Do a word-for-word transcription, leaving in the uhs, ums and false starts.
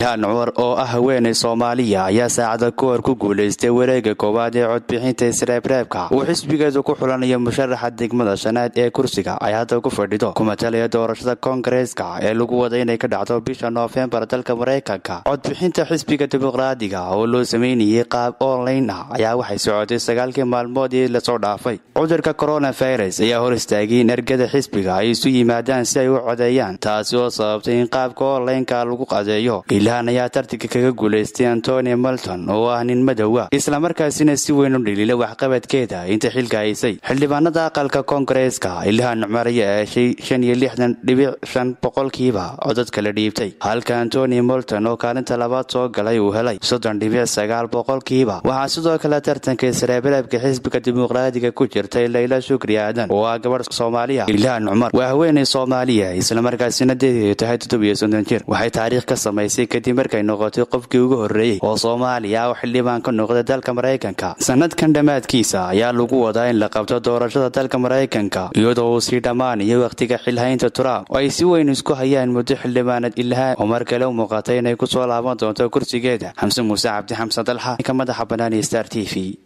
ilhaan cumar oo ah haweeney Soomaaliya ayaa saacada ka hor ku guuleystay wareegga koowaad ee codbixinta isreebreebka uu xisbigeedu ku xulanayo musharaxa degmada shanaad ee kursiga ay hadda ku fadhido kuma talaya doorashada Koongareeska ee lagu wada inay ka dhacdo bisha November dalka Mareykanka. Codbixinta xisbiga dimuqraadiga oo loo sameeyay qaab online ah ayaa waxay socotay sagaalkii maalmood ee la soo dhaafay. Cudurka coronavirus ayaa hor istaagay in ergada xisbiga ay isu yimaadaan si ay u codeeyaan, taasi oo sababtay in qaabka online-ka lagu qadeeyo. Ilhaan ayaa tartanka kaga guuleystay Anthony Moulton oo ah nin madow ah isla markaasina si weyn u dhaliilay waxqabadkeeda inta xilka haysay. Xildhibaanada aqalka Koongareeska Ilhaan Cumar ayaa heshay shan iyo lixdan dhibic shan boqolkiiba codadka la dhiibtay, halka Anthony Moulton oo kaalinta labaad soo galay uu helay soddon dhibic sagaal boqolkiiba. Waxaa sidoo kale tartanka isreebreebka xisbiga dimuqraadiga ku jirtay Layla Shukri Aadan oo ah gabadh Soomaaliya. Ilhaan Cumar waa haweeney Soomaaliya isla markaasina deedeedu tahay toddoba iyo soddon jir. Waxay taariikh ka samaysay kadib markay noqotay qofkii ugu horeeyay oo Soomaaliya oo xildhibaan ka noqday dalka Mareykanka. Sanadkan dhamaadkiisa ayaa lagu wadaa in la qabto doorashada dalka Mareykanka iyadoo uu sii dhamaanayo waqtiga xilhaynta Trump oo ay si weyn isku hayaan muddo xildhibaanad Ilhaan oo mar kale u muuqatay inay ku soo laaban doonto kursigeeda. Xamse Muuse Cabdi Xamse Dalxa ka madaxa bannaan Star T V.